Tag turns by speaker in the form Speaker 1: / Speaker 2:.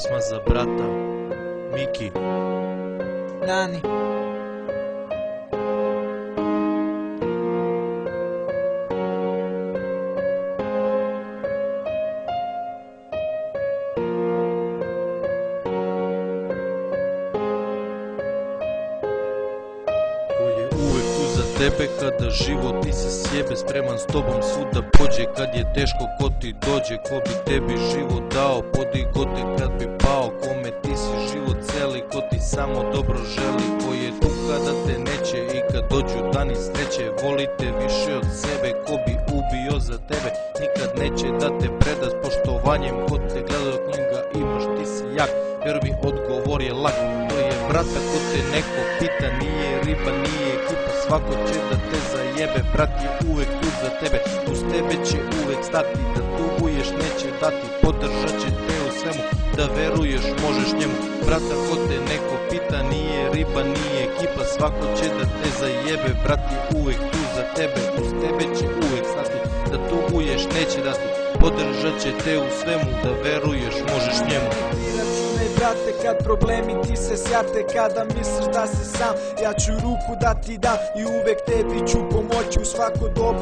Speaker 1: Pjesma za brata Miki.
Speaker 2: Nani.
Speaker 1: Uvek tu za tebe kada život ti se sjebe, spreman s tobom svuda pođe kad je teško, ko ti dođe, ko bi tebi život dao, podigo te kad bi pao, kome ti si život celi, ko ti samo dobro želi, ko je tu kada te neće i kad dođu dani sreće, volite više od sebe, ko bi ubio za tebe, nikad neće da te preda s poštovanjem, ko te gleda od njega imaš, ti si jak, vjeruj mi odgovor je lak, to je brata ko te neko pita, nije riba, nije ekipa, svako će da te zajebe, brat je uvek tu za tebe, uz tebe će uvek stati, da tuguješ neće dati, podržat će te u svemu, da veruješ možeš njemu, brata ko te neko pita, nije riba, nije ekipa, svako će da te zajebe, brat je uvek tu za tebe, uz tebe će uvek stati, da tuguješ neće dati, podržat će te u svemu, da veruješ možeš njemu.
Speaker 2: Brate, kad problemi ti se sjate, kada misliš da si sam, ja ću ruku da ti dam i uvek tebi ću pomoći u svako doba.